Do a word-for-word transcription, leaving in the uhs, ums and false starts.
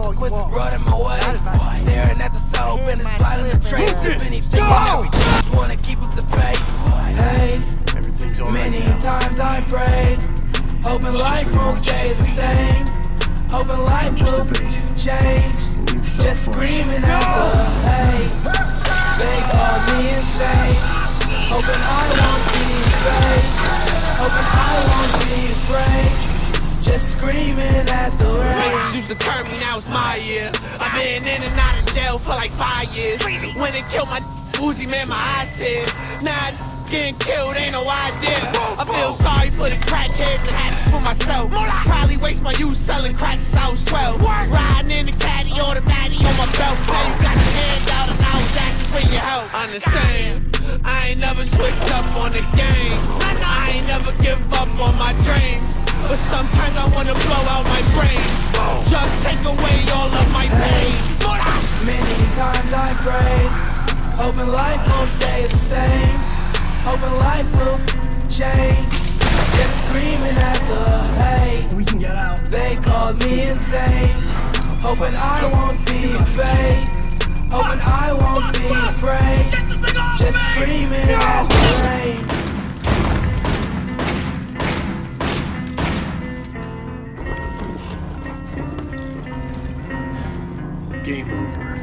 consequences brought in my way. Staring at the soul, been as blind in the trace. If anything and everything, just wanna keep up the pace. Hey, many times I prayed, hoping life won't stay the same, hoping life will change. Just screaming at the hate. They call me insane, hoping I won't be afraid, hoping I won't be afraid. Just screaming at the rain. Niggas used to curb me, now it's my year. I've been in and out of jail for like five years. When they killed my Uzi, man, my eyes tear. Now getting killed ain't no idea. I feel sorry for the crackheads and happy for myself. Probably waste my youth selling crack since I was twelve. Riding in the caddy, automatic on my belt. Now you got your hand out and I was asking for your help. I'm the same, I ain't never switched up on the game. I ain't never give up on my dreams. But sometimes I wanna blow out my brain. Just take away all of my pain. Many times I prayed, hoping life won't stay the same, hoping life will change. Just screaming at the hate. We can get out. They called me insane, hoping I won't be faced, hoping I won't be afraid. Just screaming at the rain. Game over.